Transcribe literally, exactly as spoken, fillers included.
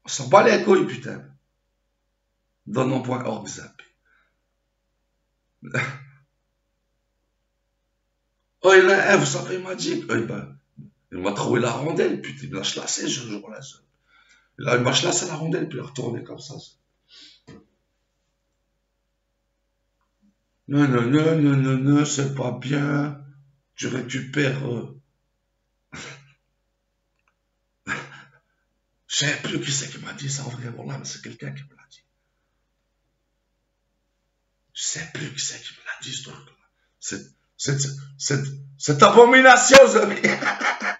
On s'en bat les couilles, putain. Donne point org zap. Oh, il a, eh, vous savez, il m'a dit, eh ben, il m'a trouvé la rondelle, putain, il m'a chlassé ce jour-là. Là, il m'a chlassé la rondelle, puis il a retourné comme ça. Non, non, non, non, non, non, c'est pas bien. Tu récupères. Euh... Je sais plus qui c'est qui m'a dit ça en vrai, voilà, mais c'est quelqu'un qui me l'a dit. Je sais plus qui c'est qui me l'a dit, ce truc-là. Cette, cette, cette, cette abomination,